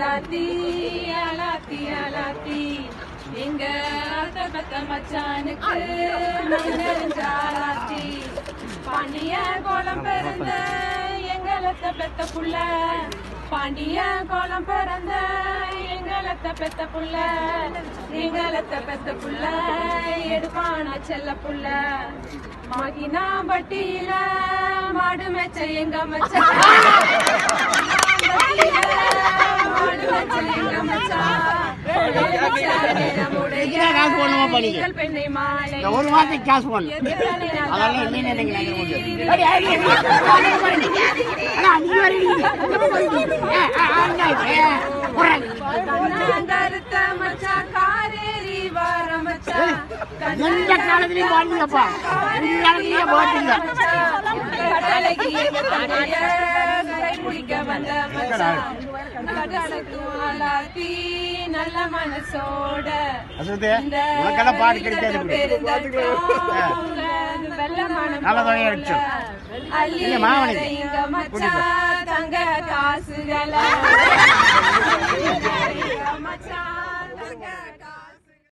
aalathi aalathi aalathi எங்க அத்த பெத்த மச்சானுக்கு நெஞ்ச aalathi பாண்டிய கோலம் பிறந்த எங்களத்த பெத்த புள்ள பாண்டிய கோலம் பிறந்த எங்களத்த பெத்த புள்ள எங்களத்த பெத்த புள்ள எடுப்பான செல்ல புள்ள மகினா பட்டியில மாடு மேச்ச எங்க மச்சான் மாடு மேச்ச எங்க மச்சான் பெண்ணை மாலை ஒரு வார்த்தைக்கு காசு பண்ணு அதெல்லாம் நீ கருத்த மச்சா காரேரி வார மச்சா எந்த காலத்திலயும் பாடுங்கப்பா குடிக்க வந்த மச்சா aalathi நல்ல மனசோட பாடு கிடைக்காது தங்க காசுகளை